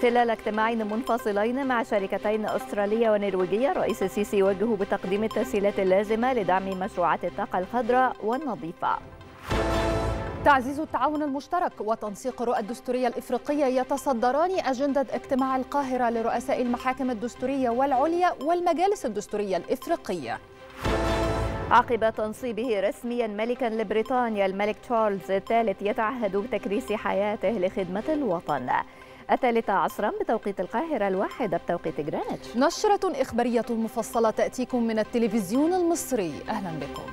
خلال اجتماعين منفصلين مع شركتين أسترالية ونرويجية، الرئيس السيسي وجه بتقديم التسهيلات اللازمة لدعم مشروعات الطاقة الخضراء والنظيفة. تعزيز التعاون المشترك وتنسيق الرؤى الدستورية الإفريقية يتصدران أجندة اجتماع القاهرة لرؤساء المحاكم الدستورية والعليا والمجالس الدستورية الإفريقية. عقب تنصيبه رسميا ملكا لبريطانيا، الملك تشارلز الثالث يتعهد بتكريس حياته لخدمة الوطن. 13 بتوقيت القاهرة، 1 بتوقيت غرينتش. نشرة إخبارية مفصلة تأتيكم من التلفزيون المصري، أهلا بكم.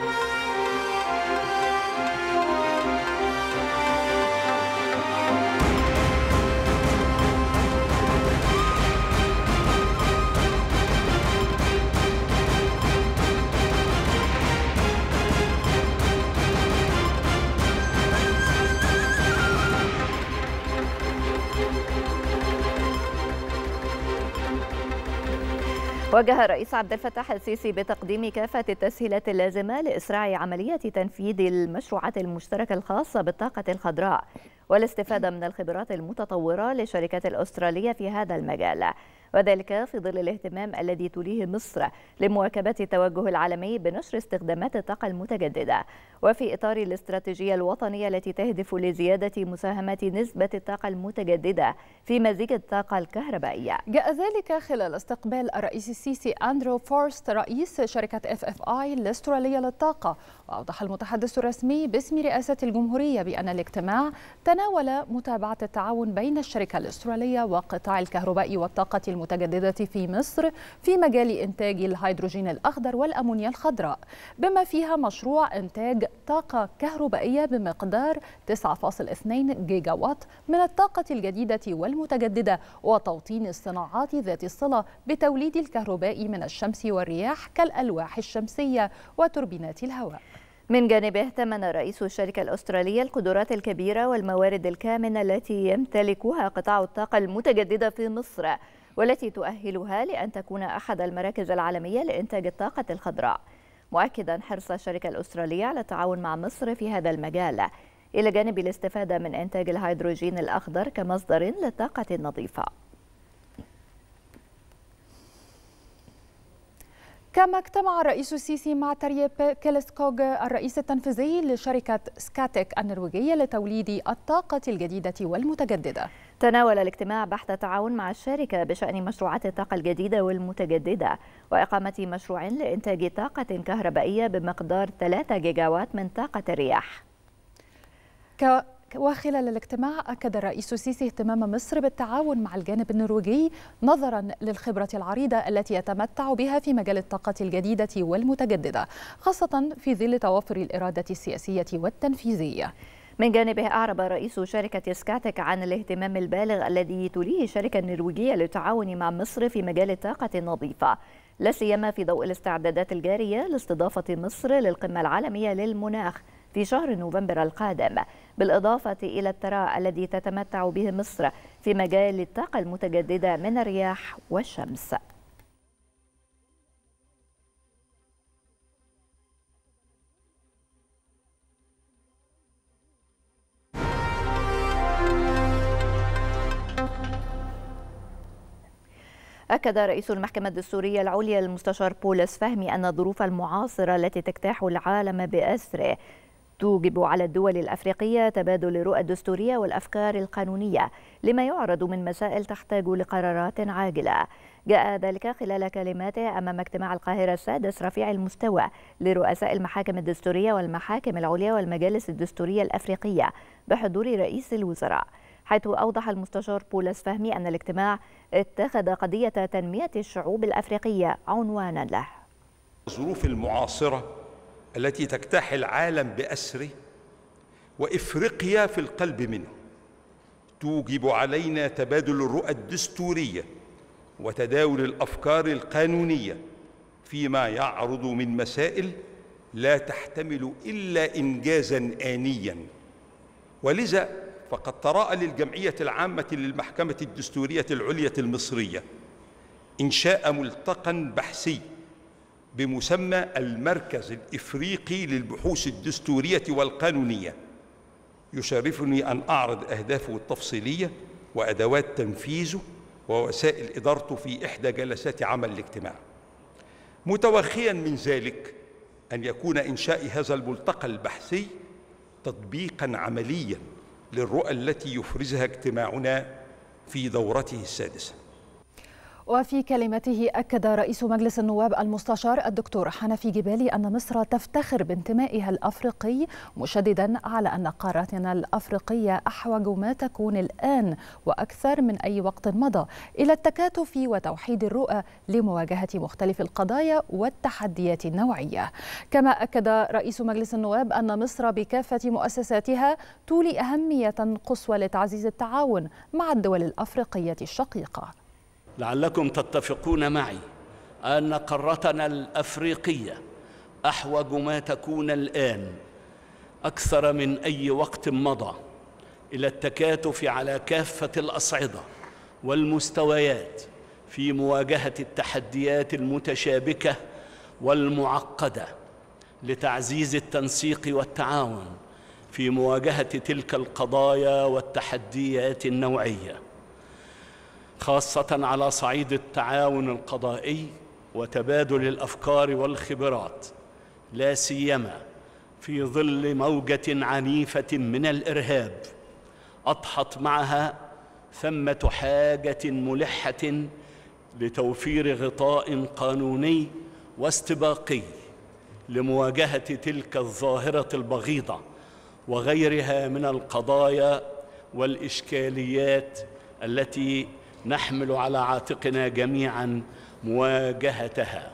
وجه الرئيس عبد الفتاح السيسي بتقديم كافة التسهيلات اللازمة لإسراع عملية تنفيذ المشروعات المشتركة الخاصة بالطاقة الخضراء والاستفادة من الخبرات المتطورة للشركات الأسترالية في هذا المجال، وذلك في ظل الاهتمام الذي توليه مصر لمواكبة التوجه العالمي بنشر استخدامات الطاقة المتجددة، وفي إطار الاستراتيجية الوطنية التي تهدف لزيادة مساهمة نسبة الطاقة المتجددة في مزيج الطاقة الكهربائية. جاء ذلك خلال استقبال الرئيس السيسي أندرو فورست رئيس شركة FFI الأسترالية للطاقة. وأوضح المتحدث الرسمي باسم رئاسة الجمهورية بأن الاجتماع تناول متابعة التعاون بين الشركة الأسترالية وقطاع الكهرباء والطاقة المتجددة في مصر في مجال إنتاج الهيدروجين الأخضر والأمونيا الخضراء، بما فيها مشروع إنتاج طاقة كهربائية بمقدار 9.2 جيجا وات من الطاقة الجديدة والمتجددة، وتوطين الصناعات ذات الصلة بتوليد الكهرباء من الشمس والرياح كالألواح الشمسية وتوربينات الهواء. من جانبه ثمن رئيس الشركة الأسترالية القدرات الكبيرة والموارد الكامنة التي يمتلكها قطاع الطاقة المتجددة في مصر، والتي تؤهلها لأن تكون أحد المراكز العالمية لإنتاج الطاقة الخضراء، مؤكدا حرص الشركة الأسترالية على التعاون مع مصر في هذا المجال، إلى جانب الاستفادة من إنتاج الهيدروجين الأخضر كمصدر للطاقة النظيفة. كما اجتمع الرئيس السيسي مع تريي كيلسكوغ الرئيس التنفيذي لشركة سكاتيك النرويجية لتوليد الطاقة الجديدة والمتجددة. تناول الاجتماع بحث التعاون مع الشركة بشأن مشروعات الطاقة الجديدة والمتجددة وإقامة مشروع لإنتاج طاقة كهربائية بمقدار 3 جيجاوات من طاقة الرياح. وخلال الاجتماع أكد الرئيس السيسي اهتمام مصر بالتعاون مع الجانب النرويجي نظرا للخبرة العريضة التي يتمتع بها في مجال الطاقة الجديدة والمتجددة، خاصة في ظل توافر الإرادة السياسية والتنفيذية. من جانبه أعرب رئيس شركة سكاتيك عن الاهتمام البالغ الذي توليه الشركة النرويجية للتعاون مع مصر في مجال الطاقة النظيفة، لا سيما في ضوء الاستعدادات الجارية لاستضافة مصر للقمة العالمية للمناخ في شهر نوفمبر القادم، بالإضافة إلى الثراء الذي تتمتع به مصر في مجال الطاقة المتجددة من الرياح والشمس. أكد رئيس المحكمة الدستورية العليا المستشار بولس فهمي أن الظروف المعاصرة التي تجتاح العالم بأسره توجب على الدول الأفريقية تبادل الرؤى الدستورية والأفكار القانونية لما يعرض من مسائل تحتاج لقرارات عاجلة. جاء ذلك خلال كلماته أمام اجتماع القاهرة السادس رفيع المستوى لرؤساء المحاكم الدستورية والمحاكم العليا والمجالس الدستورية الأفريقية بحضور رئيس الوزراء، حيث أوضح المستشار بولس فهمي أن الاجتماع اتخذ قضية تنمية الشعوب الأفريقية عنوانا له. الظروف المعاصرة التي تجتاح العالم بأسره وإفريقيا في القلب منه توجب علينا تبادل الرؤى الدستورية وتداول الأفكار القانونية فيما يعرض من مسائل لا تحتمل إلا إنجازاً آنياً. ولذا فقد تراءى للجمعية العامة للمحكمة الدستورية العليا المصرية إنشاء ملتقى بحثي بمسمى المركز الإفريقي للبحوث الدستورية والقانونية، يشرفني أن أعرض أهدافه التفصيلية وأدوات تنفيذه ووسائل إدارته في إحدى جلسات عمل الاجتماع، متوخيا من ذلك أن يكون إنشاء هذا الملتقى البحثي تطبيقا عمليا للرؤى التي يفرزها اجتماعنا في دورته السادسة. وفي كلمته أكد رئيس مجلس النواب المستشار الدكتور حنفي جبالي أن مصر تفتخر بانتمائها الأفريقي، مشددا على أن قارتنا الأفريقية أحوج ما تكون الآن وأكثر من أي وقت مضى إلى التكاتف وتوحيد الرؤى لمواجهة مختلف القضايا والتحديات النوعية. كما أكد رئيس مجلس النواب أن مصر بكافة مؤسساتها تولي أهمية قصوى لتعزيز التعاون مع الدول الأفريقية الشقيقة. لعلكم تتفقون معي أن قارتنا الأفريقية أحوج ما تكون الآن أكثر من أي وقت مضى إلى التكاتف على كافة الأصعدة والمستويات في مواجهة التحديات المتشابكة والمعقدة لتعزيز التنسيق والتعاون في مواجهة تلك القضايا والتحديات النوعية، خاصة على صعيد التعاون القضائي وتبادل الأفكار والخبرات، لا سيما في ظل موجة عنيفة من الإرهاب أضحت معها ثمة حاجة ملحة لتوفير غطاء قانوني واستباقي لمواجهة تلك الظاهرة البغيضة وغيرها من القضايا والإشكاليات التي نحمل على عاتقنا جميعاً مواجهتها.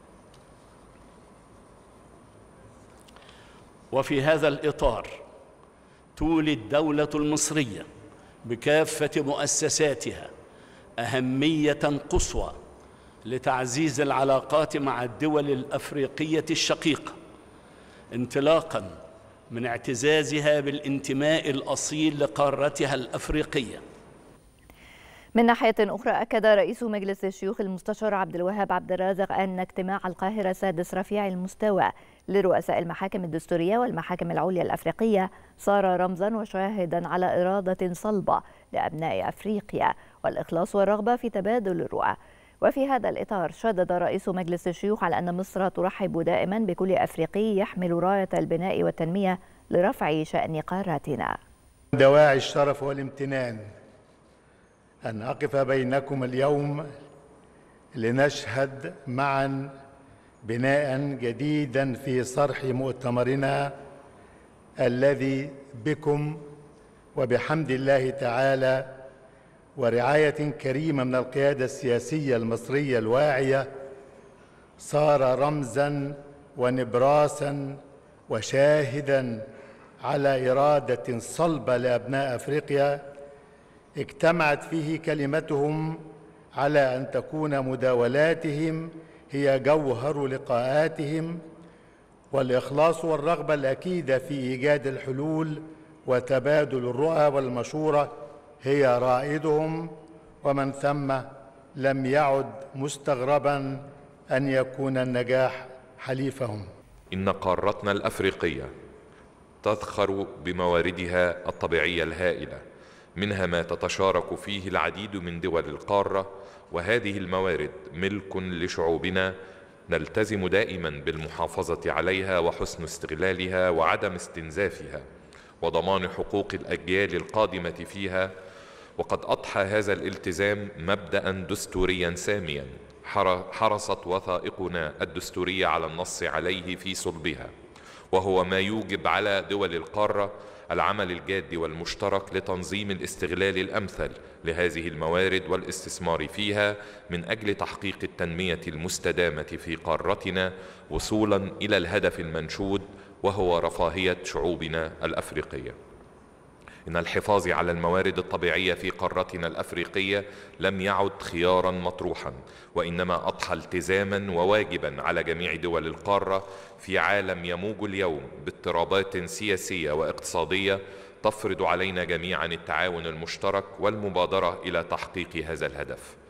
وفي هذا الإطار تولي الدولة المصرية بكافة مؤسساتها أهمية قصوى لتعزيز العلاقات مع الدول الأفريقية الشقيقة، انطلاقاً من اعتزازها بالانتماء الأصيل لقارتها الأفريقية. من ناحية أخرى، أكد رئيس مجلس الشيوخ المستشار عبد الوهاب عبد الرازق أن اجتماع القاهرة السادس رفيع المستوى لرؤساء المحاكم الدستورية والمحاكم العليا الأفريقية صار رمزا وشاهدا على إرادة صلبة لأبناء أفريقيا والإخلاص والرغبة في تبادل الرؤى. وفي هذا الإطار شدد رئيس مجلس الشيوخ على أن مصر ترحب دائما بكل أفريقي يحمل راية البناء والتنمية لرفع شأن قارتنا. دواعي الشرف والامتنان أن أقف بينكم اليوم لنشهد معا بناء جديدا في صرح مؤتمرنا الذي بكم وبحمد الله تعالى ورعاية كريمة من القيادة السياسية المصرية الواعية صار رمزا ونبراسا وشاهدا على إرادة صلبة لأبناء أفريقيا اجتمعت فيه كلمتهم على أن تكون مداولاتهم هي جوهر لقاءاتهم، والإخلاص والرغبة الأكيدة في إيجاد الحلول وتبادل الرؤى والمشورة هي رائدهم، ومن ثم لم يعد مستغربا أن يكون النجاح حليفهم. إن قارتنا الأفريقية تذخر بمواردها الطبيعية الهائلة، منها ما تتشارك فيه العديد من دول القارة، وهذه الموارد ملك لشعوبنا نلتزم دائما بالمحافظة عليها وحسن استغلالها وعدم استنزافها وضمان حقوق الأجيال القادمة فيها. وقد أضحى هذا الالتزام مبدأ دستوريا ساميا حرصت وثائقنا الدستورية على النص عليه في صلبها، وهو ما يوجب على دول القارة العمل الجاد والمشترك لتنظيم الاستغلال الأمثل لهذه الموارد والاستثمار فيها من أجل تحقيق التنمية المستدامة في قارتنا وصولا إلى الهدف المنشود وهو رفاهية شعوبنا الأفريقية. إن الحفاظ على الموارد الطبيعية في قارتنا الأفريقية لم يعد خيارا مطروحا، وإنما أضحى التزاما وواجبا على جميع دول القارة في عالم يموج اليوم باضطرابات سياسية واقتصادية تفرض علينا جميعا التعاون المشترك والمبادرة إلى تحقيق هذا الهدف.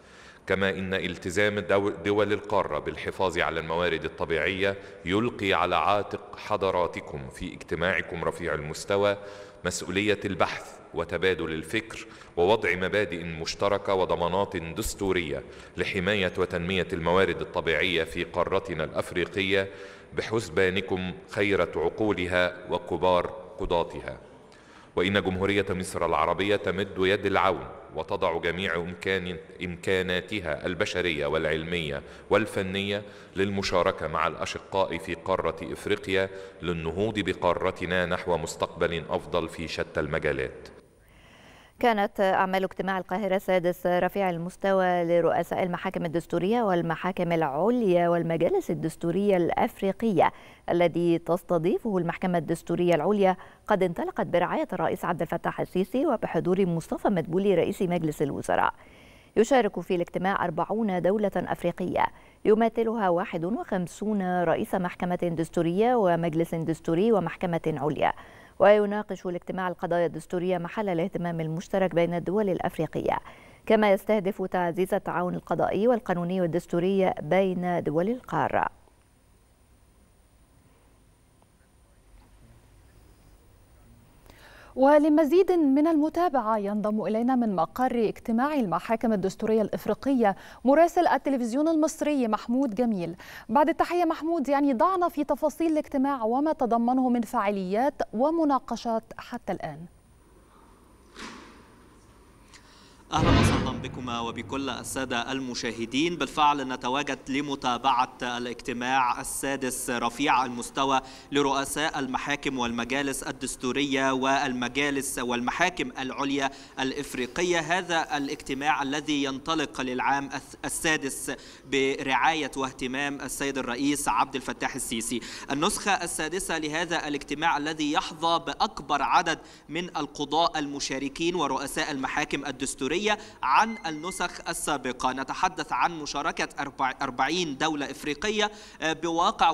كما إن التزام دول القارة بالحفاظ على الموارد الطبيعية يلقي على عاتق حضراتكم في اجتماعكم رفيع المستوى مسؤولية البحث وتبادل الفكر ووضع مبادئ مشتركة وضمانات دستورية لحماية وتنمية الموارد الطبيعية في قارتنا الأفريقية بحسبانكم خيرة عقولها وكبار قضاتها. وإن جمهورية مصر العربية تمد يد العون وتضع جميع إمكاناتها البشرية والعلمية والفنية للمشاركة مع الأشقاء في قارة إفريقيا للنهوض بقارتنا نحو مستقبل أفضل في شتى المجالات. كانت أعمال اجتماع القاهرة السادس رفيع المستوى لرؤساء المحاكم الدستورية والمحاكم العليا والمجالس الدستورية الأفريقية الذي تستضيفه المحكمة الدستورية العليا قد انطلقت برعاية الرئيس عبد الفتاح السيسي وبحضور مصطفى مدبولي رئيس مجلس الوزراء. يشارك في الاجتماع 40 دولة أفريقية يمثلها 51 رئيس محكمة دستورية ومجلس دستوري ومحكمة عليا. ويناقش الاجتماع القضايا الدستورية محل الاهتمام المشترك بين الدول الأفريقية، كما يستهدف تعزيز التعاون القضائي والقانوني والدستوري بين دول القارة. ولمزيد من المتابعة ينضم إلينا من مقر اجتماع المحاكم الدستورية الإفريقية مراسل التلفزيون المصري محمود جميل. بعد التحية محمود، ضعنا في تفاصيل الاجتماع وما تضمنه من فعاليات ومناقشات حتى الآن. أهلا وسهلا بكما وبكل السادة المشاهدين. بالفعل نتواجد لمتابعة الاجتماع السادس رفيع المستوى لرؤساء المحاكم والمجالس الدستورية والمجالس والمحاكم العليا الإفريقية. هذا الاجتماع الذي ينطلق للعام السادس برعاية واهتمام السيد الرئيس عبد الفتاح السيسي. النسخة السادسة لهذا الاجتماع الذي يحظى بأكبر عدد من القضاء المشاركين ورؤساء المحاكم الدستورية عن النسخ السابقة. نتحدث عن مشاركة 40 دولة إفريقية بواقع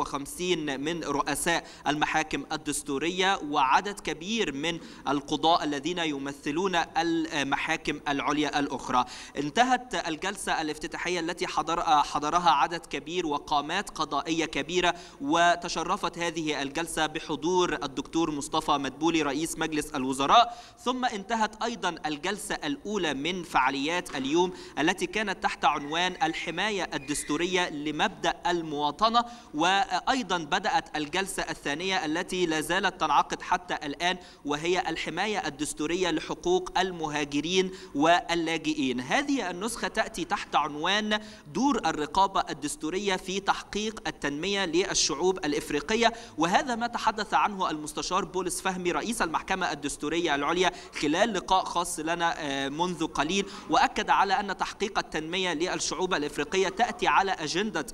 51 من رؤساء المحاكم الدستورية وعدد كبير من القضاء الذين يمثلون المحاكم العليا الأخرى. انتهت الجلسة الافتتاحية التي حضرها عدد كبير وقامات قضائية كبيرة، وتشرفت هذه الجلسة بحضور الدكتور مصطفى مدبولي رئيس مجلس الوزراء. ثم انتهت أيضا الجلسة الأولى من فعاليات اليوم التي كانت تحت عنوان الحماية الدستورية لمبدأ المواطنة، وأيضا بدأت الجلسة الثانية التي لا زالت تنعقد حتى الآن وهي الحماية الدستورية لحقوق المهاجرين واللاجئين. هذه النسخة تأتي تحت عنوان دور الرقابة الدستورية في تحقيق التنمية للشعوب الإفريقية، وهذا ما تحدث عنه المستشار بولس فهمي رئيس المحكمة الدستورية العليا خلال لقاء خاص لنا منذ قليل، وأكد على أن تحقيق التنمية للشعوب الإفريقية تأتي على أجندة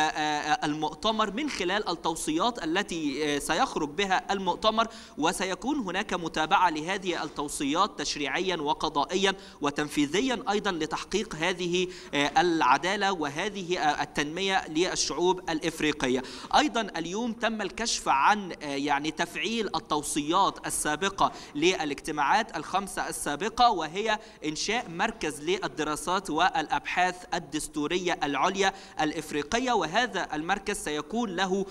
المؤتمر من خلال التوصيات التي سيخرج بها المؤتمر، وسيكون هناك متابعة لهذه التوصيات تشريعيا وقضائيا وتنفيذيا أيضا لتحقيق هذه العدالة وهذه التنمية للشعوب الإفريقية. أيضا اليوم تم الكشف عن تفعيل التوصيات السابقة للاجتماعات الخمسة السابقة، وهي إنشاء مركز للدراسات والأبحاث الدستورية العليا الإفريقية، وهذا المركز سيكون له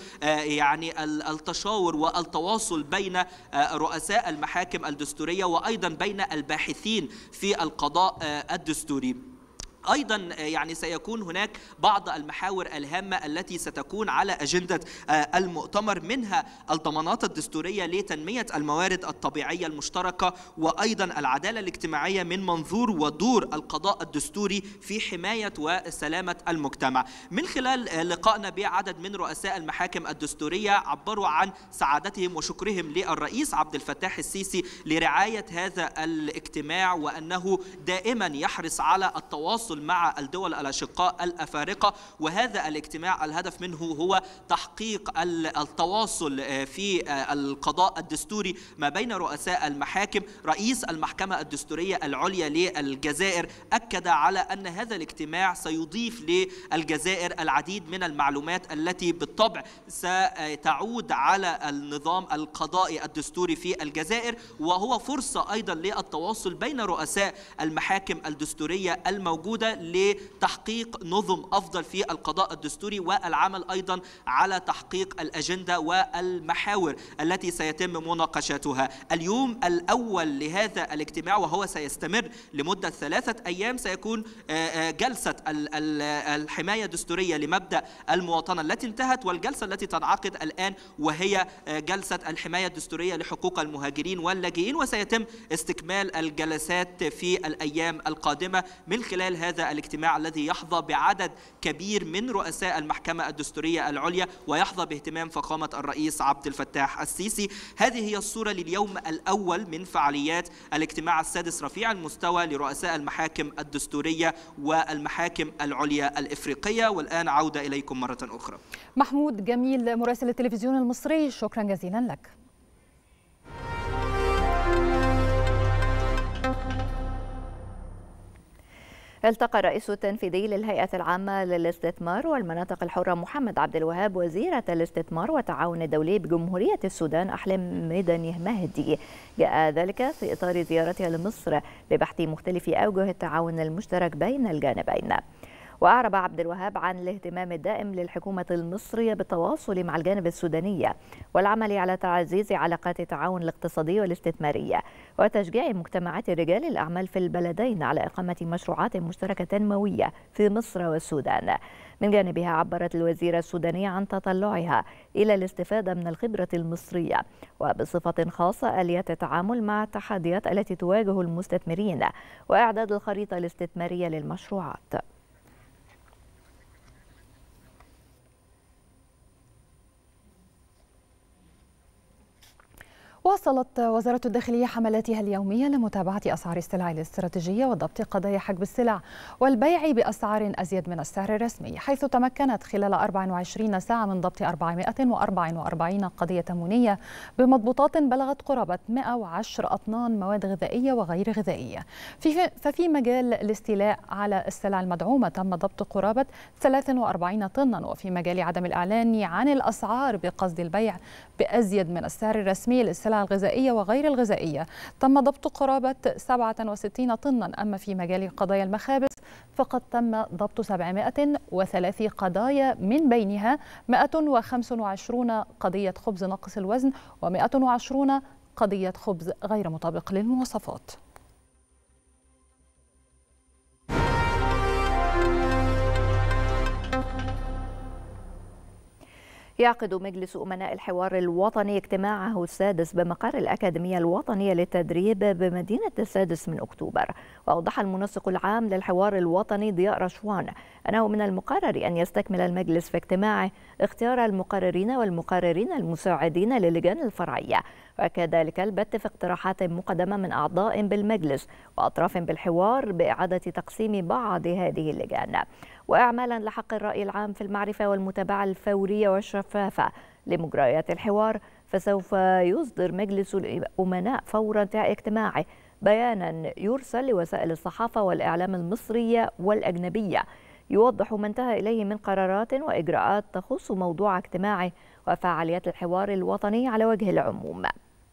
التشاور والتواصل بين رؤساء المحاكم الدستورية وأيضا بين الباحثين في القضاء الدستوري. أيضا سيكون هناك بعض المحاور الهامة التي ستكون على أجندة المؤتمر، منها الضمانات الدستورية لتنمية الموارد الطبيعية المشتركة، وأيضا العدالة الاجتماعية من منظور ودور القضاء الدستوري في حماية وسلامة المجتمع. من خلال لقائنا بعدد من رؤساء المحاكم الدستورية عبروا عن سعادتهم وشكرهم للرئيس عبد الفتاح السيسي لرعاية هذا الاجتماع، وأنه دائما يحرص على التواصل مع الدول الأشقاء الأفارقة، وهذا الاجتماع الهدف منه هو تحقيق التواصل في القضاء الدستوري ما بين رؤساء المحاكم. رئيس المحكمة الدستورية العليا للجزائر أكد على أن هذا الاجتماع سيضيف للجزائر العديد من المعلومات التي بالطبع ستعود على النظام القضائي الدستوري في الجزائر، وهو فرصة أيضا للتواصل بين رؤساء المحاكم الدستورية الموجودة موجودة لتحقيق نظم أفضل في القضاء الدستوري، والعمل أيضا على تحقيق الأجندة والمحاور التي سيتم مناقشتها. اليوم الأول لهذا الاجتماع وهو سيستمر لمدة 3 أيام سيكون جلسة الحماية الدستورية لمبدأ المواطنة التي انتهت، والجلسة التي تنعقد الآن وهي جلسة الحماية الدستورية لحقوق المهاجرين واللاجئين، وسيتم استكمال الجلسات في الأيام القادمة من خلال هذا الاجتماع الذي يحظى بعدد كبير من رؤساء المحكمة الدستورية العليا ويحظى باهتمام فخامة الرئيس عبد الفتاح السيسي. هذه هي الصورة لليوم الأول من فعاليات الاجتماع السادس رفيع المستوى لرؤساء المحاكم الدستورية والمحاكم العليا الإفريقية. والآن عودة إليكم مرة أخرى. محمود جميل مراسل التلفزيون المصري، شكرا جزيلا لك. التقى الرئيس التنفيذي للهيئة العامة للاستثمار والمناطق الحرة محمد عبد الوهاب وزيرة الاستثمار والتعاون الدولي بجمهورية السودان أحلام ميداني مهدي. جاء ذلك في إطار زيارتها لمصر لبحث مختلف أوجه التعاون المشترك بين الجانبين. وأعرب عبد الوهاب عن الاهتمام الدائم للحكومة المصرية بالتواصل مع الجانب السوداني والعمل على تعزيز علاقات التعاون الاقتصادي والاستثماري وتشجيع مجتمعات رجال الأعمال في البلدين على إقامة مشروعات مشتركة تنموية في مصر والسودان. من جانبها عبرت الوزيرة السودانية عن تطلعها إلى الاستفادة من الخبرة المصرية وبصفة خاصة آليات التعامل مع التحديات التي تواجه المستثمرين وإعداد الخريطة الاستثمارية للمشروعات. واصلت وزارة الداخلية حملاتها اليومية لمتابعة أسعار السلع الاستراتيجية وضبط قضايا حجب السلع والبيع بأسعار أزيد من السعر الرسمي، حيث تمكنت خلال 24 ساعة من ضبط 444 قضية تموينية بمضبوطات بلغت قرابة 110 أطنان مواد غذائية وغير غذائية. ففي مجال الاستيلاء على السلع المدعومة تم ضبط قرابة 43 طنا، وفي مجال عدم الإعلان عن الأسعار بقصد البيع بأزيد من السعر الرسمي للسلع الغذائية وغير الغذائية تم ضبط قرابة 67 طنا. أما في مجال قضايا المخابز فقد تم ضبط 703 قضايا، من بينها 125 قضية خبز ناقص الوزن و120 قضية خبز غير مطابق للمواصفات. يعقد مجلس أمناء الحوار الوطني اجتماعه السادس بمقر الأكاديمية الوطنية للتدريب بمدينة السادس من أكتوبر. وأوضح المنسق العام للحوار الوطني ضياء رشوان أنه من المقرر أن يستكمل المجلس في اجتماعه اختيار المقررين والمقررين المساعدين للجان الفرعية، وكذلك البت في اقتراحات مقدمة من أعضاء بالمجلس وأطراف بالحوار بإعادة تقسيم بعض هذه اللجان. وإعمالا لحق الرأي العام في المعرفة والمتابعة الفورية والشفافة لمجريات الحوار، فسوف يصدر مجلس الأمناء فور انتهاء اجتماعه بيانا يرسل لوسائل الصحافة والإعلام المصرية والأجنبية يوضح ما انتهى إليه من قرارات وإجراءات تخص موضوع اجتماعه وفعاليات الحوار الوطني على وجه العموم.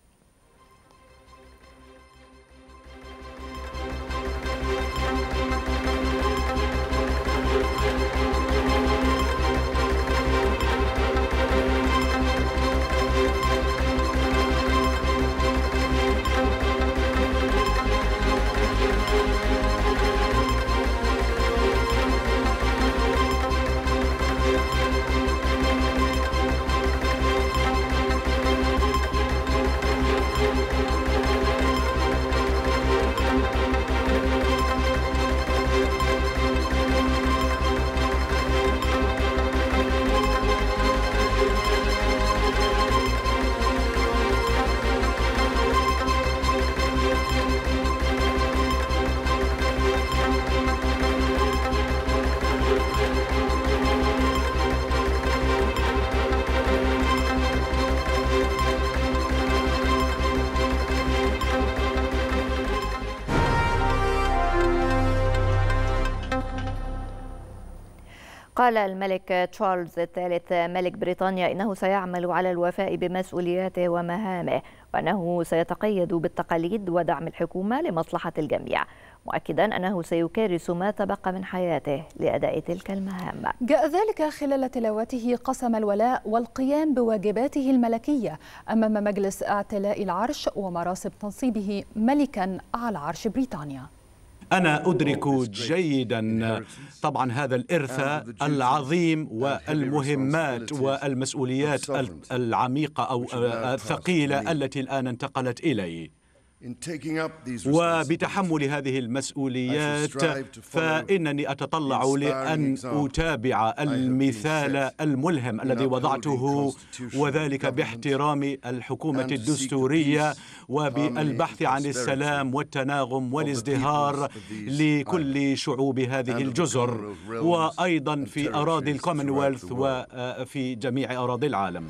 قال الملك تشارلز الثالث ملك بريطانيا إنه سيعمل على الوفاء بمسؤولياته ومهامه، وأنه سيتقيد بالتقاليد ودعم الحكومة لمصلحة الجميع. مؤكدا أنه سيكرس ما تبقى من حياته لأداء تلك المهام. جاء ذلك خلال تلاوته قسم الولاء والقيام بواجباته الملكية أمام مجلس اعتلاء العرش ومراسم تنصيبه ملكا على عرش بريطانيا. أنا أدرك جيدا طبعا هذا الإرث العظيم والمهمات والمسؤوليات العميقة أو الثقيلة التي الآن انتقلت إلي، وبتحمل هذه المسؤوليات فإنني أتطلع لأن أتابع المثال الملهم الذي وضعته، وذلك باحترام الحكومة الدستورية وبالبحث عن السلام والتناغم والازدهار لكل شعوب هذه الجزر، وأيضا في أراضي الكومنولث وفي جميع أراضي العالم.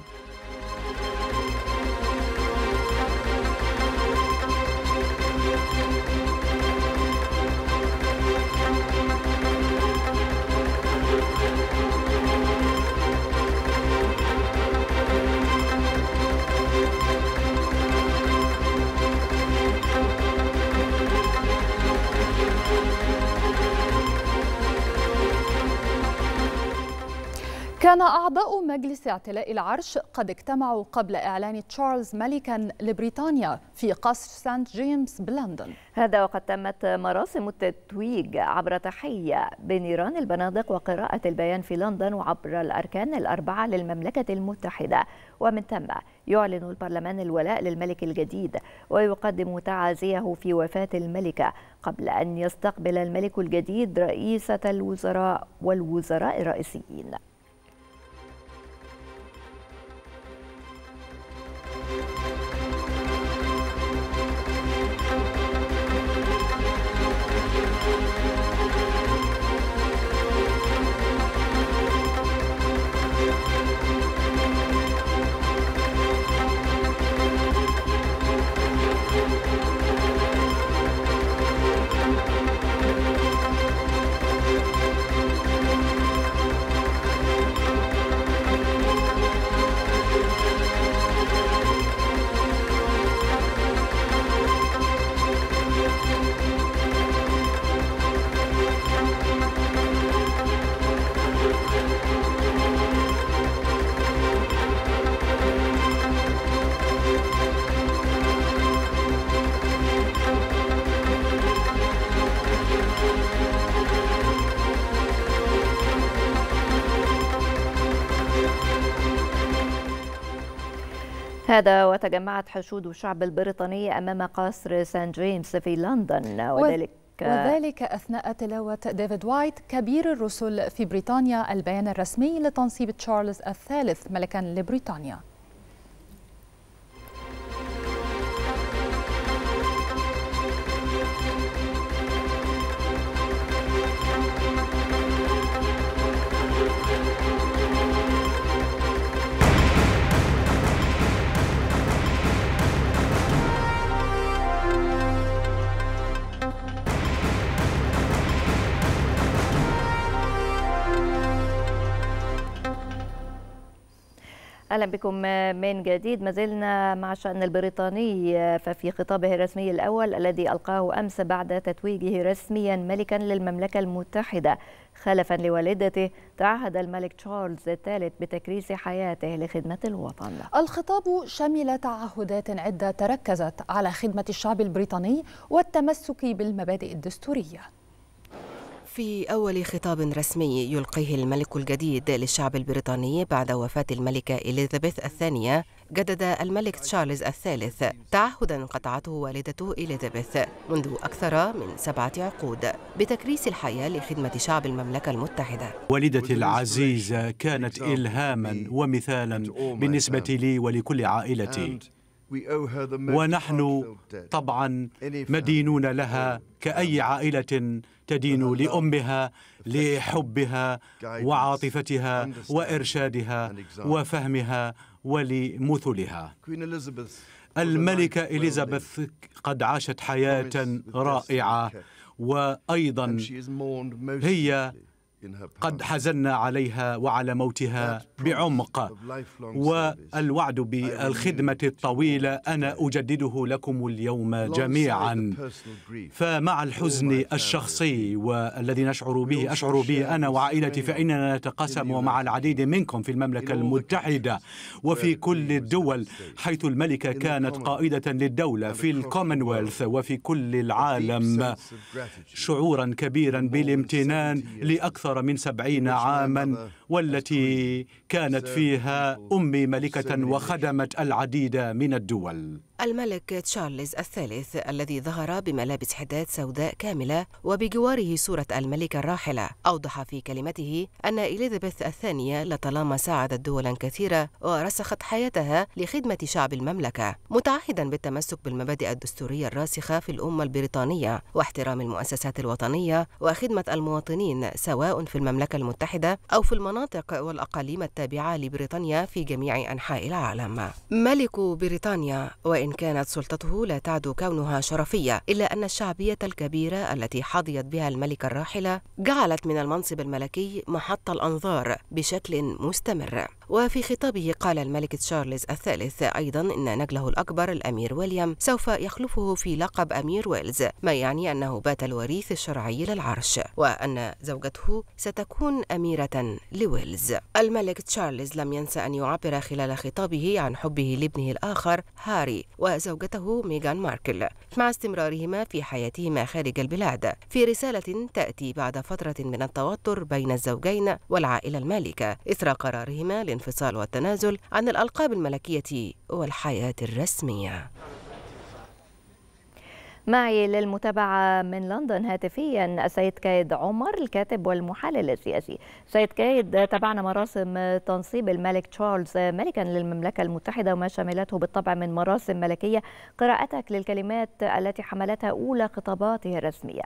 كان أعضاء مجلس اعتلاء العرش قد اجتمعوا قبل إعلان تشارلز ملكا لبريطانيا في قصر سانت جيمس بلندن. هذا وقد تمت مراسم التتويج عبر تحية بنيران البنادق وقراءة البيان في لندن وعبر الأركان الأربعة للمملكة المتحدة، ومن ثم يعلن البرلمان الولاء للملك الجديد ويقدم تعازيه في وفاة الملكة قبل أن يستقبل الملك الجديد رئيسة الوزراء والوزراء الرئيسيين. هذا وتجمعت حشود الشعب البريطاني أمام قصر سانت جيمس في لندن، وذلك أثناء تلاوة ديفيد وايت كبير الرسل في بريطانيا البيان الرسمي لتنصيب تشارلز الثالث ملكا لبريطانيا. أهلا بكم من جديد. ما زلنا مع الشأن البريطاني، ففي خطابه الرسمي الأول الذي ألقاه أمس بعد تتويجه رسميا ملكا للمملكة المتحدة خلفا لوالدته، تعهد الملك تشارلز الثالث بتكريس حياته لخدمة الوطن. الخطاب شمل تعهدات عدة تركزت على خدمة الشعب البريطاني والتمسك بالمبادئ الدستورية. في أول خطاب رسمي يلقيه الملك الجديد للشعب البريطاني بعد وفاة الملكة إليزابيث الثانية، جدد الملك تشارلز الثالث تعهدا قطعته والدته إليزابيث منذ أكثر من 7 عقود بتكريس الحياة لخدمة شعب المملكة المتحدة. والدتي العزيزة كانت إلهاما ومثالا بالنسبة لي ولكل عائلتي، ونحن طبعا مدينون لها كأي عائلة تدين لأمها لحبها وعاطفتها وإرشادها وفهمها ولمثلها. الملكة إليزابيث قد عاشت حياة رائعة، وأيضا هي قد حزنا عليها وعلى موتها بعمق، والوعد بالخدمة الطويلة أنا أجدده لكم اليوم جميعا. فمع الحزن الشخصي والذي أشعر به أنا وعائلتي، فإننا نتقاسم مع العديد منكم في المملكة المتحدة وفي كل الدول حيث الملكة كانت قائدة للدولة، في الكومنولث وفي كل العالم، شعورا كبيرا بالامتنان لأكثر من 70 عاما، والتي كانت فيها أمي ملكة وخدمت العديد من الدول. الملك تشارلز الثالث الذي ظهر بملابس حداد سوداء كاملة وبجواره صورة الملكة الراحلة أوضح في كلمته أن إليزابيث الثانية لطالما ساعدت دولا كثيرة ورسخت حياتها لخدمة شعب المملكة، متعهدا بالتمسك بالمبادئ الدستورية الراسخة في الأمة البريطانية واحترام المؤسسات الوطنية وخدمة المواطنين سواء في المملكة المتحدة أو في المناطق والأقاليم التابعة لبريطانيا في جميع أنحاء العالم. ملك بريطانيا وإن كانت سلطته لا تعد كونها شرفية، إلا أن الشعبية الكبيرة التي حظيت بها الملكة الراحلة جعلت من المنصب الملكي محط الأنظار بشكل مستمر. وفي خطابه قال الملك تشارلز الثالث أيضا إن نجله الأكبر الأمير ويليام سوف يخلفه في لقب أمير ويلز، ما يعني أنه بات الوريث الشرعي للعرش، وأن زوجته ستكون أميرة لويلز. الملك تشارلز لم ينسى أن يعبر خلال خطابه عن حبه لابنه الآخر هاري وزوجته ميغان ماركل مع استمرارهما في حياتهما خارج البلاد، في رسالة تأتي بعد فترة من التوتر بين الزوجين والعائلة المالكة إثر قرارهما الانفصال والتنازل عن الألقاب الملكية والحياة الرسمية. معي للمتابعة من لندن هاتفيا السيد كايد عمر الكاتب والمحلل السياسي. سيد كايد، تابعنا مراسم تنصيب الملك تشارلز ملكا للمملكة المتحدة وما شملته بالطبع من مراسم ملكية. قراءتك للكلمات التي حملتها أولى خطاباته الرسمية.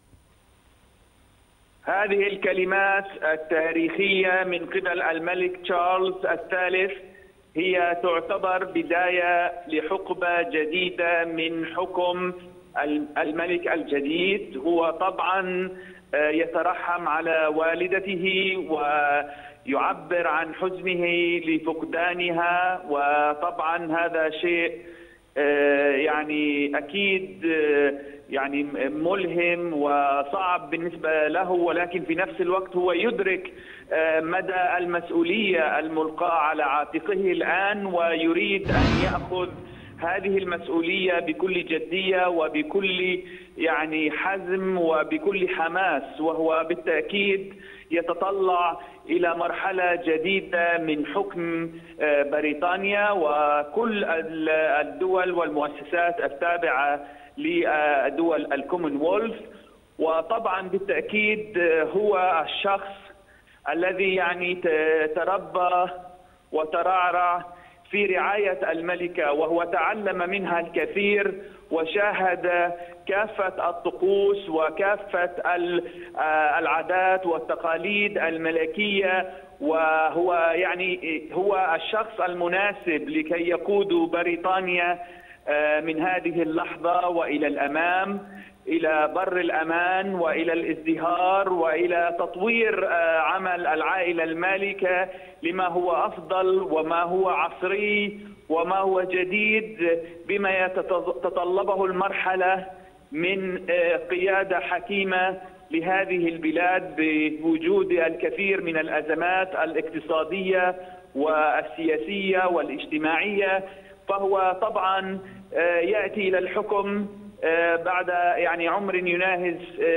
هذه الكلمات التاريخية من قبل الملك تشارلز الثالث هي تعتبر بداية لحقبة جديدة من حكم الملك الجديد. هو طبعا يترحم على والدته ويعبر عن حزنه لفقدانها، وطبعا هذا شيء يعني أكيد يعني ملهم وصعب بالنسبة له، ولكن في نفس الوقت هو يدرك مدى المسؤولية الملقاة على عاتقه الآن، ويريد أن يأخذ هذه المسؤولية بكل جدية وبكل يعني حزم وبكل حماس، وهو بالتأكيد يتطلع إلى مرحلة جديدة من حكم بريطانيا وكل الدول والمؤسسات التابعة لدول الكومنولث. وطبعا بالتأكيد هو الشخص الذي يعني تربى وترعرع في رعاية الملكة، وهو تعلم منها الكثير وشاهد كافة الطقوس وكافة العادات والتقاليد الملكية، وهو يعني هو الشخص المناسب لكي يقود بريطانيا من هذه اللحظة وإلى الأمام، إلى بر الأمان وإلى الازدهار وإلى تطوير عمل العائلة المالكة لما هو أفضل وما هو عصري وما هو جديد بما يتطلبه المرحلة من قيادة حكيمة لهذه البلاد بوجود الكثير من الأزمات الاقتصادية والسياسية والاجتماعية. فهو طبعا يأتي إلى الحكم بعد يعني عمر يناهز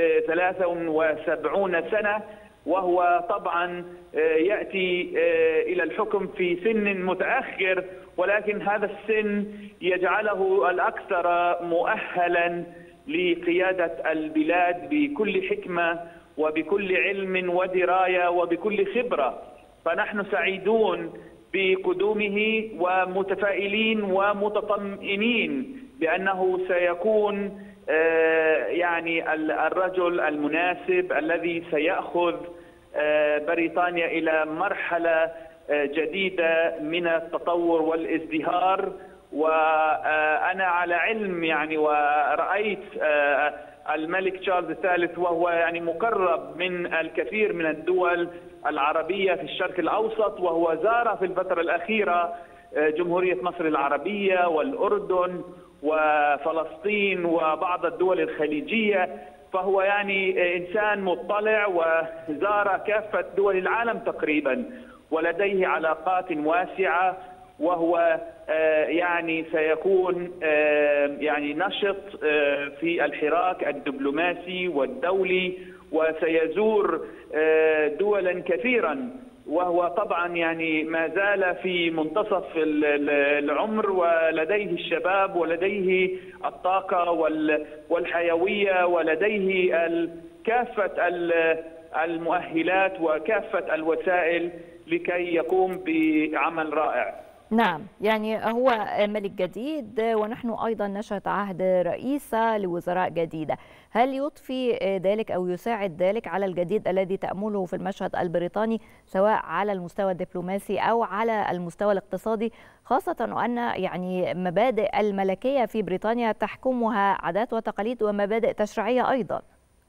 73 سنة، وهو طبعا يأتي إلى الحكم في سن متأخر، ولكن هذا السن يجعله الأكثر مؤهلا لقيادة البلاد بكل حكمة وبكل علم ودراية وبكل خبرة. فنحن سعيدون بقدومه ومتفائلين ومتطمئنين بأنه سيكون يعني الرجل المناسب الذي سيأخذ بريطانيا إلى مرحلة جديدة من التطور والازدهار. وأنا على علم يعني ورأيت الملك تشارلز الثالث، وهو يعني مقرب من الكثير من الدول العربية في الشرق الأوسط، وهو زار في الفترة الأخيرة جمهورية مصر العربية والأردن وفلسطين وبعض الدول الخليجية، فهو يعني إنسان مطلع وزار كافة دول العالم تقريبا، ولديه علاقات واسعة، وهو يعني سيكون يعني نشط في الحراك الدبلوماسي والدولي، وسيزور دولا كثيرا، وهو طبعا يعني ما زال في منتصف العمر، ولديه الشباب ولديه الطاقة والحيوية، ولديه كافة المؤهلات وكافة الوسائل لكي يقوم بعمل رائع. نعم، يعني هو ملك جديد ونحن أيضا نشهد عهد رئيسة لوزراء جديدة. هل يضفي ذلك أو يساعد ذلك على الجديد الذي تأمله في المشهد البريطاني سواء على المستوى الدبلوماسي أو على المستوى الاقتصادي، خاصة وأن يعني مبادئ الملكية في بريطانيا تحكمها عادات وتقاليد ومبادئ تشريعية أيضا؟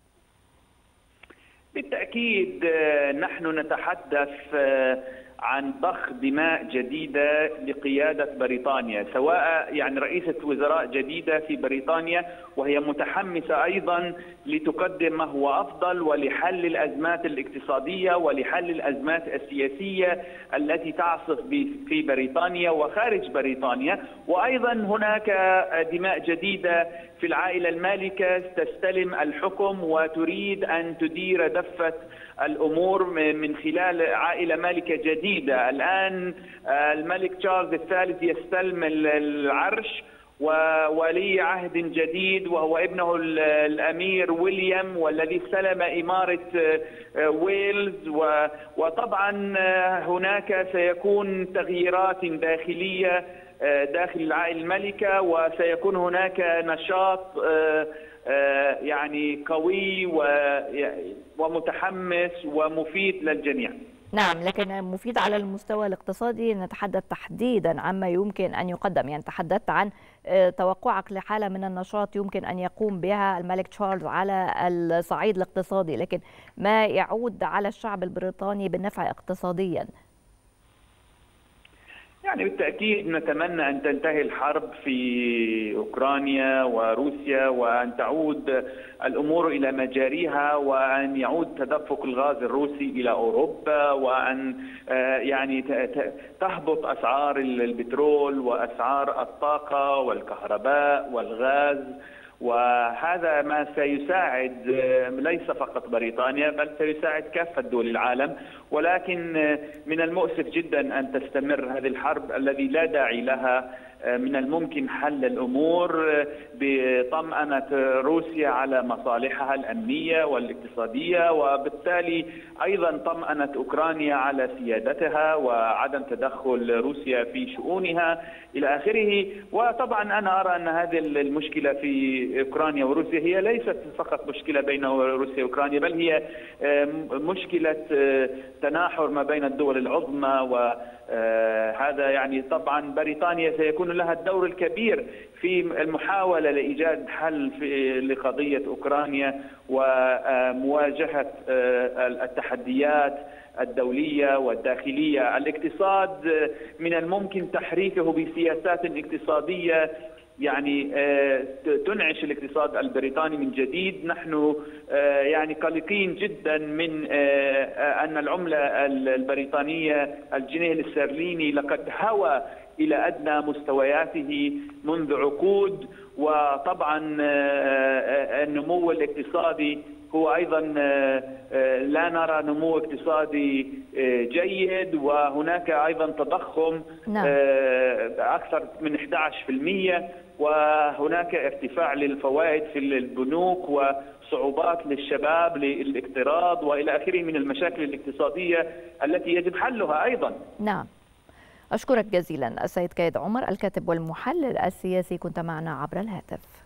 بالتأكيد نحن نتحدث عن ضخ دماء جديدة لقيادة بريطانيا، سواء يعني رئيسة وزراء جديدة في بريطانيا وهي متحمسة أيضا لتقدم ما هو أفضل ولحل الأزمات الاقتصادية ولحل الأزمات السياسية التي تعصف في بريطانيا وخارج بريطانيا. وأيضا هناك دماء جديدة في العائلة المالكة تستلم الحكم وتريد أن تدير دفة الأمور من خلال عائلة مالكة جديدة. الآن الملك تشارلز الثالث يستلم العرش، وولي عهد جديد وهو ابنه الأمير ويليام، والذي استلم إمارة ويلز. وطبعا هناك سيكون تغييرات داخلية داخل العائلة الملكة، وسيكون هناك نشاط يعني قوي ومتحمس ومفيد للجميع. نعم، لكن مفيد على المستوى الاقتصادي. نتحدث تحديدا عما يمكن أن يقدم، يعني تحدثت عن توقعك لحالة من النشاط يمكن أن يقوم بها الملك تشارلز على الصعيد الاقتصادي، لكن ما يعود على الشعب البريطاني بالنفع اقتصاديا. يعني بالتأكيد نتمنى أن تنتهي الحرب في أوكرانيا وروسيا، وأن تعود الأمور إلى مجاريها، وأن يعود تدفق الغاز الروسي إلى أوروبا، وأن يعني تهبط أسعار البترول وأسعار الطاقة والكهرباء والغاز. وهذا ما سيساعد ليس فقط بريطانيا بل سيساعد كافة دول العالم. ولكن من المؤسف جدا أن تستمر هذه الحرب الذي لا داعي لها. من الممكن حل الأمور بطمأنة روسيا على مصالحها الأمنية والاقتصادية، وبالتالي أيضا طمأنة أوكرانيا على سيادتها وعدم تدخل روسيا في شؤونها إلى آخره. وطبعا أنا أرى أن هذه المشكلة في أوكرانيا وروسيا هي ليست فقط مشكلة بين روسيا وأوكرانيا، بل هي مشكلة تناحر ما بين الدول العظمى. وهذا يعني طبعا بريطانيا سيكون لها الدور الكبير في المحاولة لإيجاد حل لقضية أوكرانيا ومواجهة التحديات الدولية والداخلية. الاقتصاد من الممكن تحريكه بسياسات اقتصادية يعني تنعش الاقتصاد البريطاني من جديد. نحن يعني قلقين جدا من أن العملة البريطانية الجنيه الاسترليني لقد هوى إلى أدنى مستوياته منذ عقود. وطبعا النمو الاقتصادي هو أيضا لا نرى نمو اقتصادي جيد، وهناك أيضا تضخم أكثر من 11%، وهناك ارتفاع للفوائد في البنوك وصعوبات للشباب للاقتراض وإلى آخره من المشاكل الاقتصادية التي يجب حلها أيضا. نعم، أشكرك جزيلا السيد كايد عمر، الكاتب والمحلل السياسي، كنت معنا عبر الهاتف.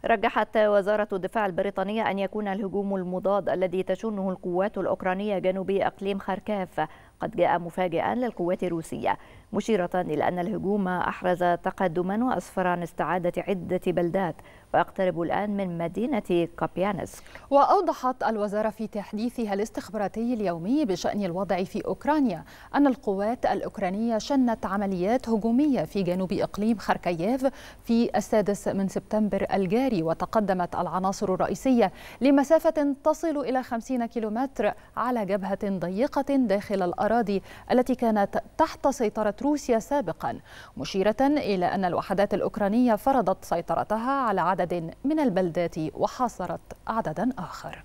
رجحت وزارة الدفاع البريطانية أن يكون الهجوم المضاد الذي تشنه القوات الأوكرانية جنوبي إقليم خاركاف قد جاء مفاجئا للقوات الروسية، مشيرة إلى أن الهجوم أحرز تقدما وأسفر عن استعادة عدة بلدات ويقترب الآن من مدينة كابيانسك. وأوضحت الوزارة في تحديثها الاستخباراتي اليومي بشأن الوضع في أوكرانيا أن القوات الأوكرانية شنت عمليات هجومية في جنوب إقليم خاركييف في 6 سبتمبر الجاري، وتقدمت العناصر الرئيسية لمسافة تصل إلى 50 كيلومتر على جبهة ضيقة داخل الأراضي التي كانت تحت سيطرة روسيا سابقا، مشيرة إلى أن الوحدات الأوكرانية فرضت سيطرتها على عدد من البلدات وحاصرت عددا آخر.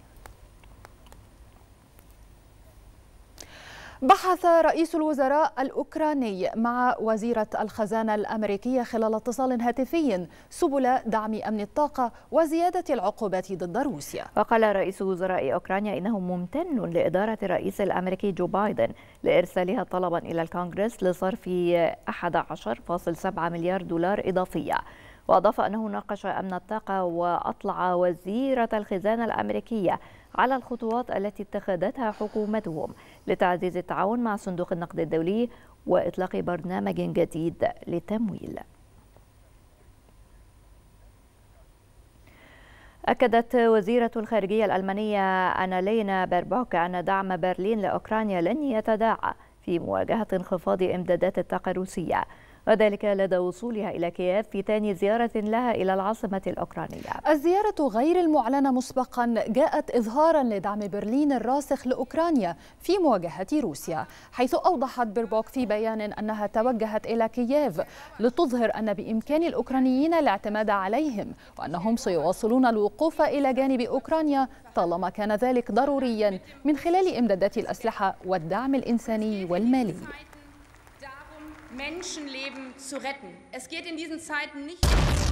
بحث رئيس الوزراء الأوكراني مع وزيرة الخزانة الأمريكية خلال اتصال هاتفي سبل دعم أمن الطاقة وزيادة العقوبات ضد روسيا. وقال رئيس وزراء أوكرانيا إنه ممتن لإدارة الرئيس الأمريكي جو بايدن لإرسالها طلبا إلى الكونغرس لصرف 11.7 مليار دولار إضافية. وأضاف أنه ناقش أمن الطاقة وأطلع وزيرة الخزانة الأمريكية على الخطوات التي اتخذتها حكومتهم لتعزيز التعاون مع صندوق النقد الدولي وإطلاق برنامج جديد للتمويل. أكدت وزيرة الخارجية الألمانية أنالينا بيربوك أن دعم برلين لأوكرانيا لن يتداعى في مواجهة انخفاض إمدادات الطاقة الروسية، وذلك لدى وصولها إلى كييف في ثاني زيارة لها إلى العاصمة الأوكرانية. الزيارة غير المعلنة مسبقا جاءت إظهارا لدعم برلين الراسخ لأوكرانيا في مواجهة روسيا، حيث أوضحت بيربوك في بيان أنها توجهت إلى كييف لتظهر أن بإمكان الأوكرانيين الاعتماد عليهم وأنهم سيواصلون الوقوف إلى جانب أوكرانيا طالما كان ذلك ضروريا من خلال إمدادات الأسلحة والدعم الإنساني والمالي. Menschenleben zu retten. Es geht in diesen Zeiten nicht.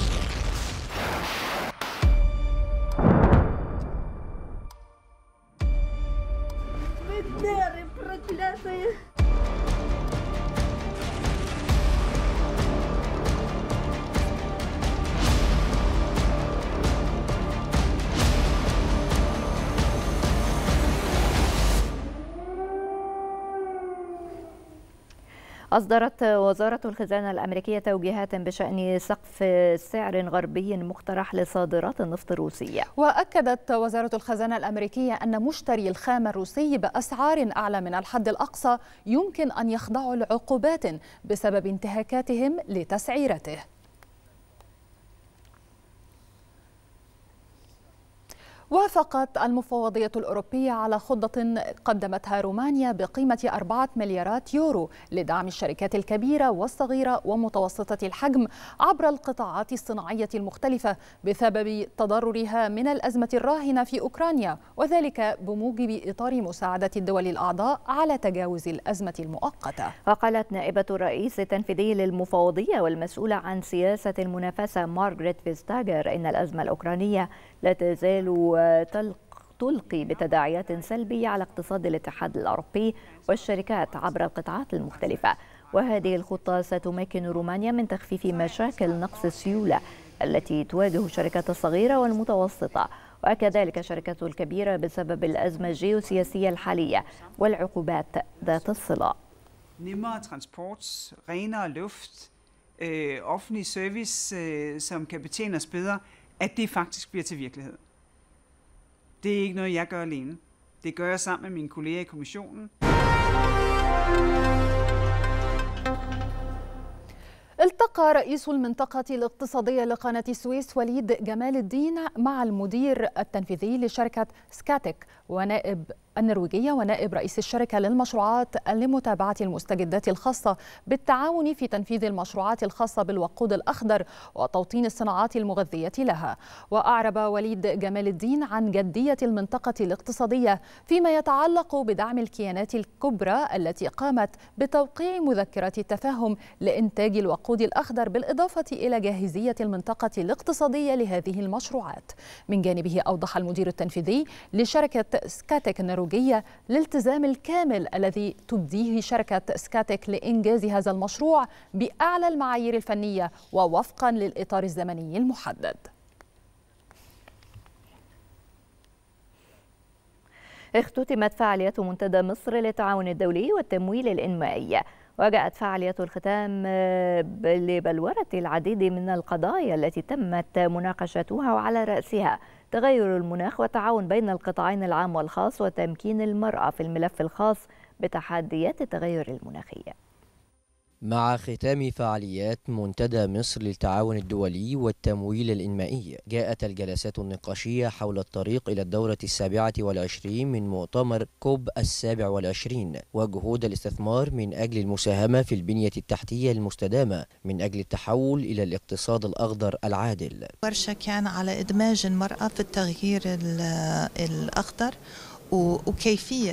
أصدرت وزارة الخزانة الأمريكية توجيهات بشأن سقف سعر غربي مقترح لصادرات النفط الروسية. وأكدت وزارة الخزانة الأمريكية أن مشتري الخام الروسي بأسعار أعلى من الحد الأقصى يمكن أن يخضعوا لعقوبات بسبب انتهاكاتهم لتسعيرته. وافقت المفوضية الأوروبية على خطة قدمتها رومانيا بقيمة 4 مليارات يورو لدعم الشركات الكبيرة والصغيرة ومتوسطة الحجم عبر القطاعات الصناعية المختلفة بسبب تضررها من الأزمة الراهنة في أوكرانيا، وذلك بموجب إطار مساعدة الدول الأعضاء على تجاوز الأزمة المؤقتة. وقالت نائبة الرئيس التنفيذي للمفوضية والمسؤولة عن سياسة المنافسة مارغريت فيستاغر إن الأزمة الأوكرانية لا تزال تلقي بتداعيات سلبية على اقتصاد الاتحاد الأوروبي والشركات عبر القطاعات المختلفة، وهذه الخطة ستمكن رومانيا من تخفيف مشاكل نقص السيولة التي تواجه الشركات الصغيرة والمتوسطة وكذلك الشركات الكبيرة بسبب الأزمة الجيوسياسية الحالية والعقوبات ذات الصلة. Nemmere transport, renere luft, offentlig service, som kan betjene os bedre, at det faktisk bliver til virkelighed. Det er ikke noget, jeg gør alene. Det gør jeg sammen med mine kolleger i kommissionen. التقى رئيس المنطقة الاقتصادية لقناة السويس وليد جمال الدين مع المدير التنفيذي لشركة سكاتك ونائب النرويجية ونائب رئيس الشركة للمشروعات لمتابعة المستجدات الخاصة بالتعاون في تنفيذ المشروعات الخاصة بالوقود الأخضر وتوطين الصناعات المغذية لها. وأعرب وليد جمال الدين عن جدية المنطقة الاقتصادية فيما يتعلق بدعم الكيانات الكبرى التي قامت بتوقيع مذكرات التفاهم لإنتاج الوقود الأخضر، بالإضافة إلى جاهزية المنطقة الاقتصادية لهذه المشروعات. من جانبه أوضح المدير التنفيذي لشركة سكاتك النرويجية الالتزام الكامل الذي تبديه شركة سكاتك لإنجاز هذا المشروع بأعلى المعايير الفنية ووفقا للإطار الزمني المحدد. اختتمت فعاليات منتدى مصر للتعاون الدولي والتمويل الإنمائي، وجاءت فعاليات الختام لبلورة العديد من القضايا التي تمت مناقشتها، وعلى رأسها تغير المناخ والتعاون بين القطاعين العام والخاص وتمكين المرأة في الملف الخاص بتحديات التغير المناخي. مع ختام فعاليات منتدى مصر للتعاون الدولي والتمويل الإنمائي، جاءت الجلسات النقاشية حول الطريق إلى الدورة 27 من مؤتمر كوب 27 وجهود الاستثمار من أجل المساهمة في البنية التحتية المستدامة من أجل التحول إلى الاقتصاد الأخضر العادل. ورشة كان على إدماج المرأة في التغيير الأخضر وكيفية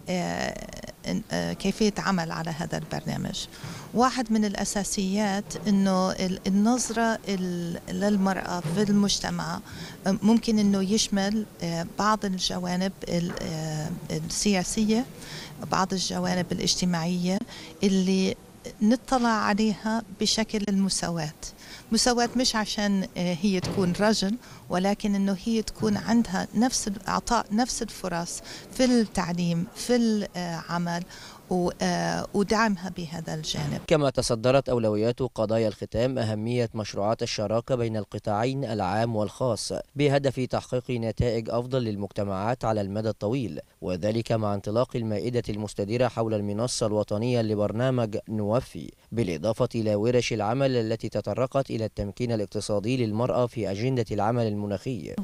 عمل على هذا البرنامج. واحد من الأساسيات أنه النظرة للمرأة في المجتمع ممكن أنه يشمل بعض الجوانب السياسية، بعض الجوانب الاجتماعية اللي نطلع عليها بشكل المساواة. مساواة مش عشان هي تكون رجل، ولكن انه هي تكون عندها نفس اعطاء نفس الفرص في التعليم، في العمل، ودعمها بهذا الجانب. كما تصدرت أولويات قضايا الختام أهمية مشروعات الشراكة بين القطاعين العام والخاص بهدف تحقيق نتائج أفضل للمجتمعات على المدى الطويل، وذلك مع انطلاق المائدة المستديرة حول المنصة الوطنية لبرنامج نوفي، بالإضافة إلى ورش العمل التي تطرقت إلى التمكين الاقتصادي للمرأة في أجندة العمل المناخي.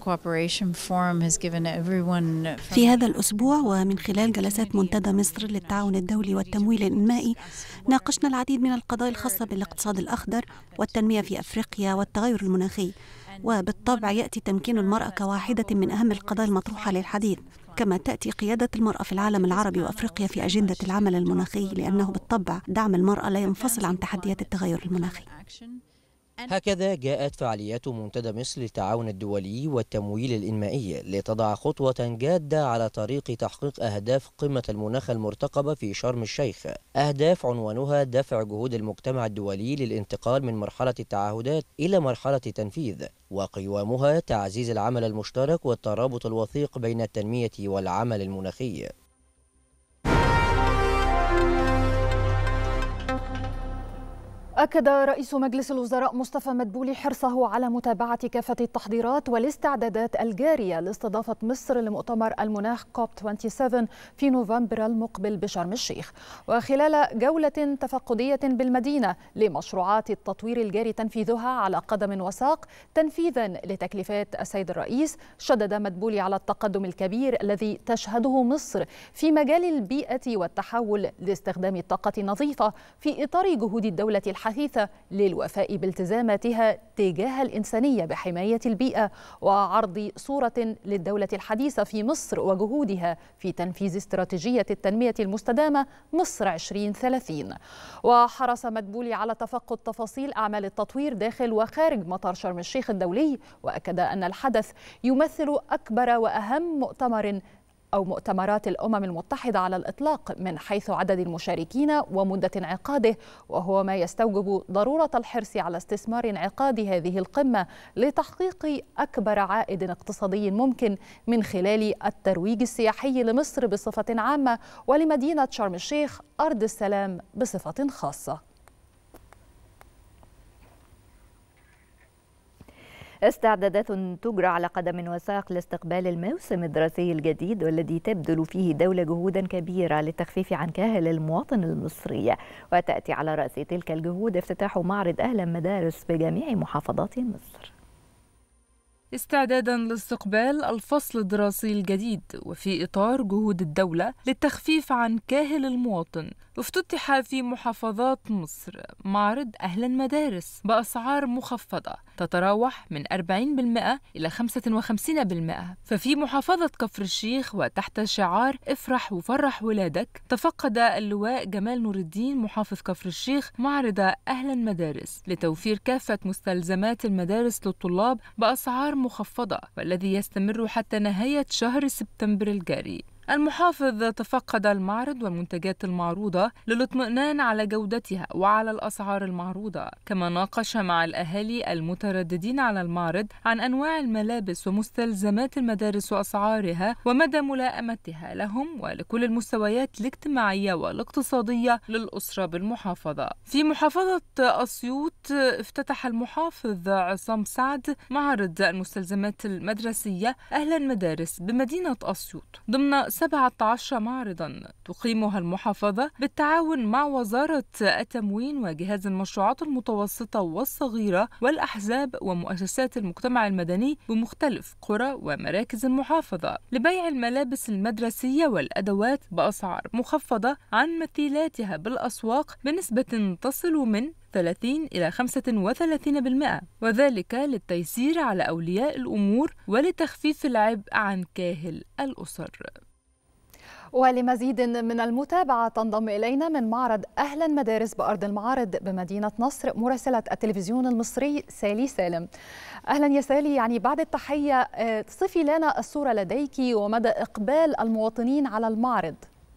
في هذا الأسبوع ومن خلال جلسات منتدى مصر للتعاون الدولي والتمويل الإنمائي، ناقشنا العديد من القضايا الخاصة بالاقتصاد الأخضر والتنمية في أفريقيا والتغير المناخي، وبالطبع يأتي تمكين المرأة كواحدة من أهم القضايا المطروحة للحديث، كما تأتي قيادة المرأة في العالم العربي وأفريقيا في أجندة العمل المناخي، لأنه بالطبع دعم المرأة لا ينفصل عن تحديات التغير المناخي. هكذا جاءت فعاليات منتدى مصر للتعاون الدولي والتمويل الإنمائي لتضع خطوة جادة على طريق تحقيق أهداف قمة المناخ المرتقبة في شرم الشيخ، أهداف عنوانها دفع جهود المجتمع الدولي للانتقال من مرحلة التعهدات إلى مرحلة التنفيذ، وقوامها تعزيز العمل المشترك والترابط الوثيق بين التنمية والعمل المناخي. أكد رئيس مجلس الوزراء مصطفى مدبولي حرصه على متابعة كافة التحضيرات والاستعدادات الجارية لاستضافة مصر لمؤتمر المناخ كوب 27 في نوفمبر المقبل بشرم الشيخ. وخلال جولة تفقدية بالمدينة لمشروعات التطوير الجاري تنفيذها على قدم وساق تنفيذا لتكليفات السيد الرئيس، شدد مدبولي على التقدم الكبير الذي تشهده مصر في مجال البيئة والتحول لاستخدام الطاقة النظيفة في إطار جهود الدولة الحديثة للوفاء بالتزاماتها تجاه الإنسانية بحماية البيئة، وعرض صورة للدولة الحديثة في مصر وجهودها في تنفيذ استراتيجية التنمية المستدامة مصر 2030. وحرص مدبولي على تفقد تفاصيل أعمال التطوير داخل وخارج مطار شرم الشيخ الدولي، وأكد أن الحدث يمثل أكبر وأهم مؤتمرات الأمم المتحدة على الإطلاق من حيث عدد المشاركين ومدة انعقاده، وهو ما يستوجب ضرورة الحرص على استثمار انعقاد هذه القمة لتحقيق أكبر عائد اقتصادي ممكن من خلال الترويج السياحي لمصر بصفة عامة ولمدينة شرم الشيخ أرض السلام بصفة خاصة. استعدادات تجرى على قدم وساق لاستقبال الموسم الدراسي الجديد، والذي تبذل فيه الدولة جهودا كبيرة للتخفيف عن كاهل المواطن المصري، وتأتي على رأس تلك الجهود افتتاح معرض أهلا مدارس بجميع محافظات مصر استعدادا لاستقبال الفصل الدراسي الجديد، وفي إطار جهود الدولة للتخفيف عن كاهل المواطن، افتتح في محافظات مصر معرض أهلا مدارس بأسعار مخفضة تتراوح من 40% إلى 55%. ففي محافظة كفر الشيخ وتحت شعار افرح وفرح ولادك، تفقد اللواء جمال نور الدين محافظ كفر الشيخ معرض أهلا مدارس لتوفير كافة مستلزمات المدارس للطلاب بأسعار مخفضة، والذي يستمر حتى نهاية شهر سبتمبر الجاري. المحافظ تفقد المعرض والمنتجات المعروضة للاطمئنان على جودتها وعلى الأسعار المعروضة، كما ناقش مع الأهالي المترددين على المعرض عن أنواع الملابس ومستلزمات المدارس وأسعارها ومدى ملائمتها لهم ولكل المستويات الاجتماعية والاقتصادية للأسرة بالمحافظة. في محافظة أسيوط افتتح المحافظ عصام سعد معرض المستلزمات المدرسية أهل المدارس بمدينة أسيوط ضمن 17 معرضا تقيمها المحافظة بالتعاون مع وزارة التموين وجهاز المشروعات المتوسطة والصغيرة والأحزاب ومؤسسات المجتمع المدني بمختلف قرى ومراكز المحافظة لبيع الملابس المدرسية والأدوات بأسعار مخفضة عن مثيلاتها بالأسواق بنسبة تصل من 30 إلى 35%، وذلك للتيسير على أولياء الأمور ولتخفيف العبء عن كاهل الأسر. ولمزيد من المتابعة تنضم إلينا من معرض أهلا مدارس بأرض المعارض بمدينة نصر مراسلة التلفزيون المصري سالي سالم. أهلا يا سالي، يعني بعد التحية صفي لنا الصورة لديك ومدى إقبال المواطنين على المعرض.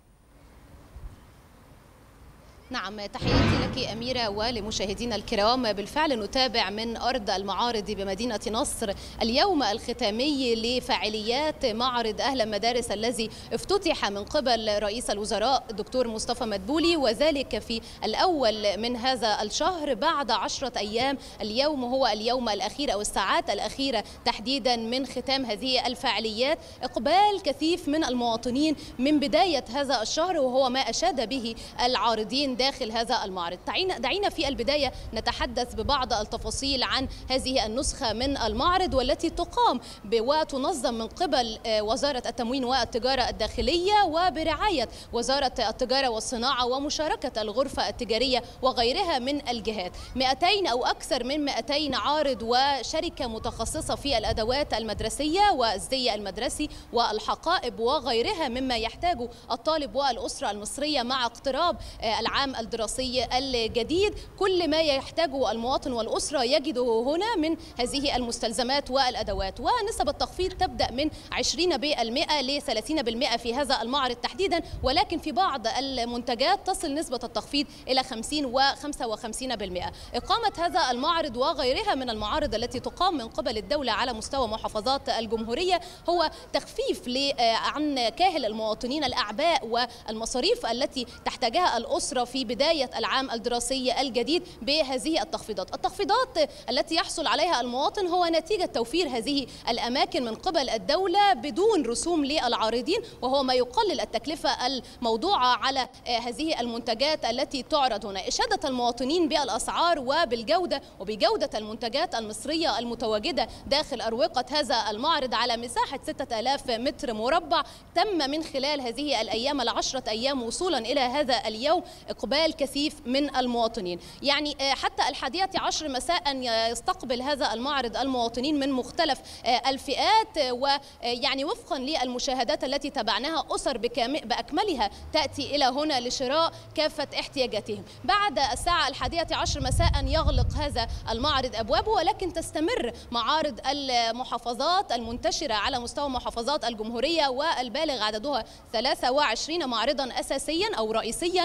نعم، تحياتي لك أميرة ولمشاهدينا الكرام. بالفعل نتابع من أرض المعارض بمدينة نصر اليوم الختامي لفعاليات معرض أهل مدارس الذي افتتح من قبل رئيس الوزراء الدكتور مصطفى مدبولي، وذلك في الأول من هذا الشهر بعد 10 أيام. اليوم هو اليوم الأخير أو الساعات الأخيرة تحديدا من ختام هذه الفعاليات. إقبال كثيف من المواطنين من بداية هذا الشهر وهو ما أشاد به العارضين داخل هذا المعرض. دعينا في البداية نتحدث ببعض التفاصيل عن هذه النسخة من المعرض والتي تقام وتنظم من قبل وزارة التموين والتجارة الداخلية وبرعاية وزارة التجارة والصناعة ومشاركة الغرفة التجارية وغيرها من الجهات. 200 أو أكثر من 200 عارض وشركة متخصصة في الأدوات المدرسية والزي المدرسي والحقائب وغيرها مما يحتاجه الطالب والأسرة المصرية مع اقتراب العام الدراسي الجديد. كل ما يحتاجه المواطن والأسرة يجده هنا من هذه المستلزمات والأدوات، ونسب التخفيض تبدأ من 20% ل 30% في هذا المعرض تحديدا، ولكن في بعض المنتجات تصل نسبة التخفيض إلى 50 و 55%. إقامة هذا المعرض وغيرها من المعارض التي تقام من قبل الدولة على مستوى محافظات الجمهورية هو تخفيف عن كاهل المواطنين الأعباء والمصاريف التي تحتاجها الأسرة في بداية العام الدراسي الجديد بهذه التخفيضات. التخفيضات التي يحصل عليها المواطن هو نتيجة توفير هذه الأماكن من قبل الدولة بدون رسوم للعارضين، وهو ما يقلل التكلفة الموضوعة على هذه المنتجات التي تعرض هنا. إشادة المواطنين بالأسعار وبالجودة وبجودة المنتجات المصرية المتواجدة داخل أروقة هذا المعرض على مساحة 6000 متر مربع. تم من خلال هذه الأيام 10 أيام وصولا إلى هذا اليوم إقبال كثيف من المواطنين. يعني حتى 11 مساء يستقبل هذا المعرض المواطنين من مختلف الفئات، ويعني وفقا للمشاهدات التي تابعناها أسر بأكملها تأتي إلى هنا لشراء كافة احتياجاتهم. بعد الساعة 11 مساء يغلق هذا المعرض أبوابه، ولكن تستمر معارض المحافظات المنتشرة على مستوى محافظات الجمهورية والبالغ عددها 23 معرضا أساسيا أو رئيسيا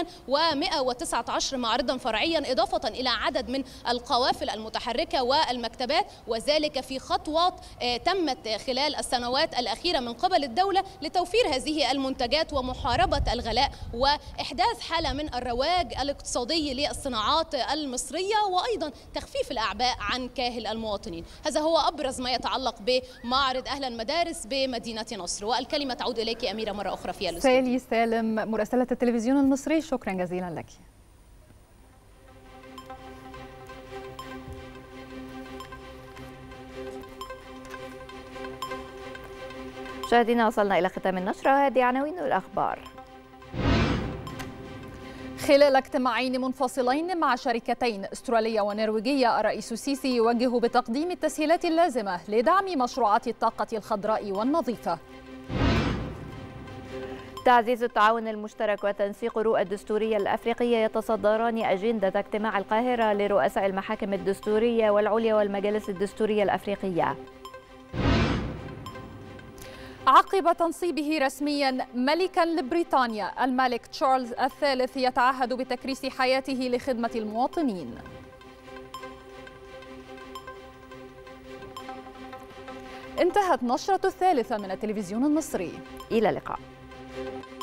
و119 معرضا فرعيا، إضافة إلى عدد من القوافل المتحركة والمكتبات، وذلك في خطوات تمت خلال السنوات الأخيرة من قبل الدولة لتوفير هذه المنتجات ومحاربة الغلاء وإحداث حالة من الرواج الاقتصادي للصناعات المصرية، وأيضا تخفيف الأعباء عن كاهل المواطنين. هذا هو أبرز ما يتعلق بمعرض أهل المدارس بمدينة نصر، والكلمة تعود إليك أميرة مرة أخرى في الاستوديو. سالي سالم مراسلة التلفزيون المصري، شكرا جزيلا لك. مشاهدينا، وصلنا إلى ختام النشرة، هذه عناوين الأخبار. خلال اجتماعين منفصلين مع شركتين استرالية ونرويجية، الرئيس السيسي يوجه بتقديم التسهيلات اللازمة لدعم مشروعات الطاقة الخضراء والنظيفة. تعزيز التعاون المشترك وتنسيق الرؤى الدستورية الأفريقية يتصدران أجندة اجتماع القاهرة لرؤساء المحاكم الدستورية والعليا والمجالس الدستورية الأفريقية. عقب تنصيبه رسميا ملكا لبريطانيا، الملك تشارلز الثالث يتعهد بتكريس حياته لخدمة المواطنين. انتهت نشرة الثالثة من التلفزيون المصري. إلى اللقاء.